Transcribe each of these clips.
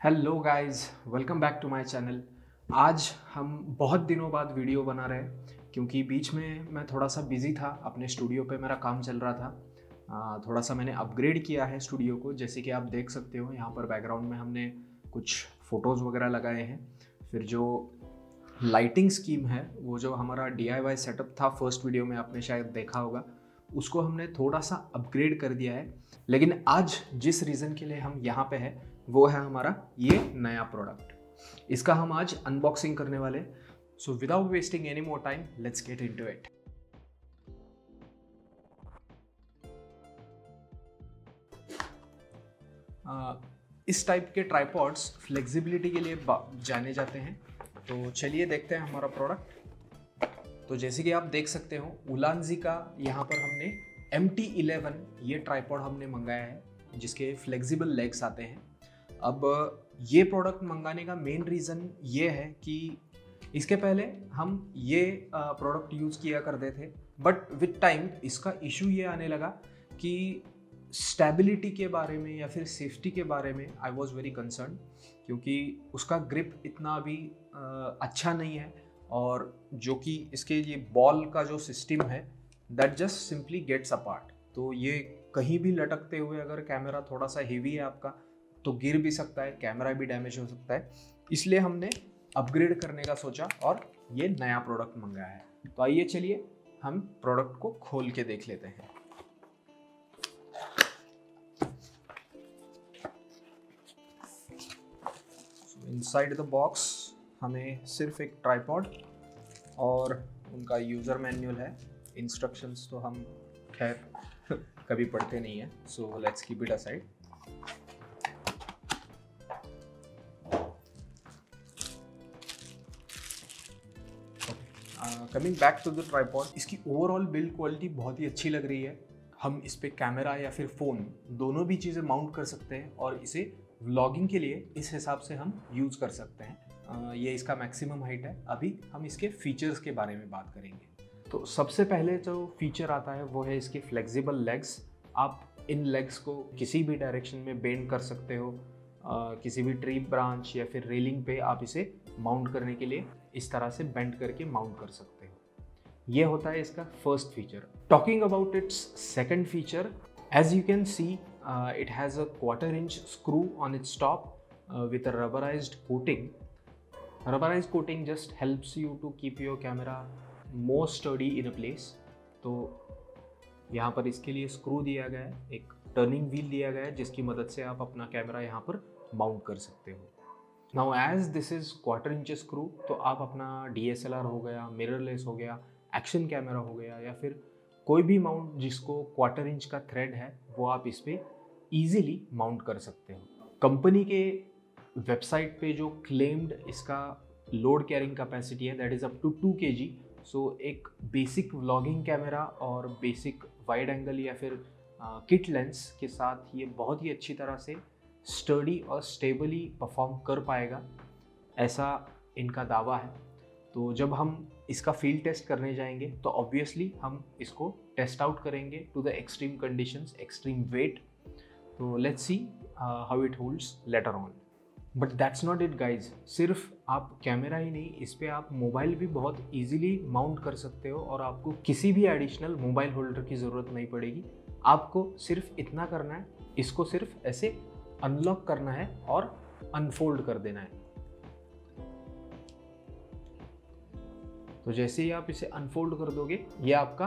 Hello guys, welcome back to my channel. आज हम बहुत दिनों बाद वीडियो बना रहे हैं क्योंकि बीच में मैं थोड़ा सा बिज़ी था। अपने स्टूडियो पे मेरा काम चल रहा था। थोड़ा सा मैंने अपग्रेड किया है स्टूडियो को। जैसे कि आप देख सकते हो यहाँ पर बैकग्राउंड में हमने कुछ फ़ोटोज़ वगैरह लगाए हैं। फिर जो लाइटिंग स्कीम है, वो जो हमारा DIY सेटअप था फर्स्ट वीडियो में आपने शायद देखा होगा, उसको हमने थोड़ा सा अपग्रेड कर दिया है। लेकिन आज जिस रीज़न के लिए हम यहाँ पे हैं वो है हमारा ये नया प्रोडक्ट। इसका हम आज अनबॉक्सिंग करने वाले। So without wasting any more time, let's get into it. इस टाइप के ट्राइपॉड्स फ्लेक्सिबिलिटी के लिए जाने जाते हैं। तो चलिए देखते हैं हमारा प्रोडक्ट। तो जैसे कि आप देख सकते हो, उलांजी का यहाँ पर हमने MT11 ये ट्राइपॉड हमने मंगाया है, जिसके फ्लेक्सिबल लेग्स आते हैं। अब ये प्रोडक्ट मंगाने का मेन रीज़न ये है कि इसके पहले हम ये प्रोडक्ट यूज़ किया करते थे, बट विद टाइम इसका इशू ये आने लगा कि स्टेबिलिटी के बारे में या फिर सेफ्टी के बारे में आई वॉज वेरी कंसर्न, क्योंकि उसका ग्रिप इतना अभी अच्छा नहीं है। और जो कि इसके ये बॉल का जो सिस्टम है that just simply gets apart. तो ये कहीं भी लटकते हुए अगर कैमरा थोड़ा सा हेवी है आपका तो गिर भी सकता है, कैमरा भी डैमेज हो सकता है। इसलिए हमने अपग्रेड करने का सोचा और ये नया प्रोडक्ट मंगाया है। तो आइए चलिए हम प्रोडक्ट को खोल के देख लेते हैं। इनसाइड द बॉक्स हमें सिर्फ एक ट्राइपॉड और उनका यूज़र मैनुअल है। इंस्ट्रक्शंस तो हम खैर कभी पढ़ते नहीं है, so let's keep it aside. Coming back to the tripod, इसकी ओवरऑल बिल्ड क्वालिटी बहुत ही अच्छी लग रही है। हम इस पे कैमरा या फिर फ़ोन दोनों भी चीज़ें माउंट कर सकते हैं और इसे व्लॉगिंग के लिए इस हिसाब से हम यूज़ कर सकते हैं। ये इसका मैक्सिमम हाइट है। अभी हम इसके फीचर्स के बारे में बात करेंगे। तो सबसे पहले जो फीचर आता है वो है इसके फ्लेक्सिबल लेग्स। आप इन लेग्स को किसी भी डायरेक्शन में बेंड कर सकते हो। किसी भी ट्री ब्रांच या फिर रेलिंग पे आप इसे माउंट करने के लिए इस तरह से बेंड करके माउंट कर सकते हो। ये होता है इसका first feature. Talking about its second feature, as you can see it has a 1/4 inch screw on its top with a rubberized coating. Rubberized coating just helps you to keep your camera more sturdy in a place. तो यहाँ पर इसके लिए screw दिया गया है, एक turning wheel दिया गया है जिसकी मदद से आप अपना कैमरा यहाँ पर माउंट कर सकते हो। Now as this is 1/4 inch screw, तो आप अपना DSLR हो गया, मिररलेस हो गया, एक्शन कैमरा हो गया, या फिर कोई भी माउंट जिसको 1/4 इंच का थ्रेड है वो आप इस पर ईजिली माउंट कर सकते हो। कंपनी के वेबसाइट पे जो क्लेम्ड इसका लोड कैरिंग कैपेसिटी है that is up to 2 kg। So एक बेसिक व्लॉगिंग कैमरा और बेसिक वाइड एंगल या फिर किट लेंस के साथ ये बहुत ही अच्छी तरह से स्टर्डी और स्टेबली परफॉर्म कर पाएगा, ऐसा इनका दावा है। तो जब हम इसका फील्ड टेस्ट करने जाएंगे तो ऑब्वियसली हम इसको टेस्ट आउट करेंगे to the extreme conditions, extreme weight. तो let's see how it holds later on. But that's not it guys. सिर्फ आप कैमरा ही नहीं, इस पर आप मोबाइल भी बहुत ईजिली माउंट कर सकते हो और आपको किसी भी एडिशनल मोबाइल होल्डर की ज़रूरत नहीं पड़ेगी। आपको सिर्फ इतना करना है, इसको सिर्फ ऐसे अनलॉक करना है और अनफोल्ड कर देना है। तो जैसे ही आप इसे अनफोल्ड कर दोगे ये आपका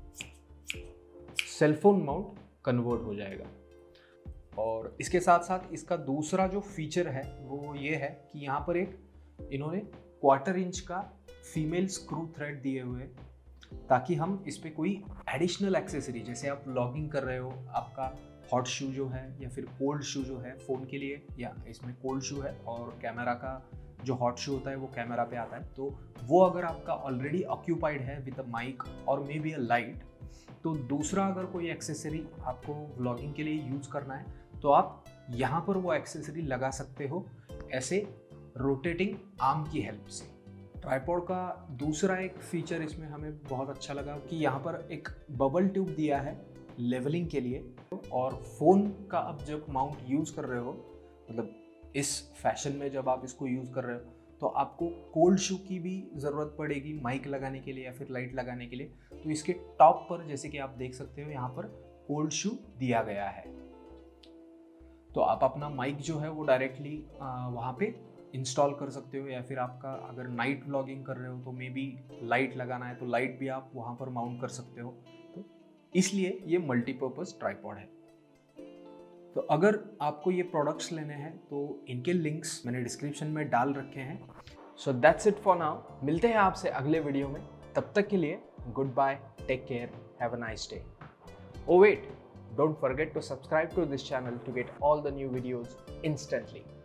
सेलफोन माउंट कन्वर्ट हो जाएगा। और इसके साथ साथ इसका दूसरा जो फीचर है वो ये है कि यहाँ पर एक इन्होंने 1/4 इंच का फीमेल स्क्रू थ्रेड दिए हुए हैं, ताकि हम इस पर कोई एडिशनल एक्सेसरी, जैसे आप लॉगिंग कर रहे हो, आपका हॉट शू जो है या फिर कोल्ड शू जो है फ़ोन के लिए, या इसमें कोल्ड शू है और कैमरा का जो हॉट शू होता है वो कैमरा पे आता है, तो वो अगर आपका ऑलरेडी ऑक्यूपाइड है विद अ माइक और मे बी अ लाइट, तो दूसरा अगर कोई एक्सेसरी आपको व्लॉगिंग के लिए यूज़ करना है तो आप यहाँ पर वो एक्सेसरी लगा सकते हो, ऐसे रोटेटिंग आर्म की हेल्प से। ट्राइपॉड का दूसरा एक फीचर इसमें हमें बहुत अच्छा लगा कि यहाँ पर एक बबल ट्यूब दिया है लेवलिंग के लिए। और फ़ोन का अब जब माउंट यूज़ कर रहे हो, मतलब इस फैशन में जब आप इसको यूज़ कर रहे हो तो आपको कोल्ड शू की भी ज़रूरत पड़ेगी माइक लगाने के लिए या फिर लाइट लगाने के लिए। तो इसके टॉप पर जैसे कि आप देख सकते हो यहाँ पर कोल्ड शू दिया गया है। तो आप अपना माइक जो है वो डायरेक्टली वहाँ पे इंस्टॉल कर सकते हो, या फिर आपका अगर नाइट व्लॉगिंग कर रहे हो तो मे बी लाइट लगाना है तो लाइट भी आप वहाँ पर माउंट कर सकते हो। तो इसलिए ये मल्टीपर्पज़ ट्राइपॉड है। तो अगर आपको ये प्रोडक्ट्स लेने हैं तो इनके लिंक्स मैंने डिस्क्रिप्शन में डाल रखे हैं। So that's it for now. मिलते हैं आपसे अगले वीडियो में, तब तक के लिए goodbye, take care, have a nice day. Oh wait, don't forget to subscribe to this channel to get all the new videos instantly.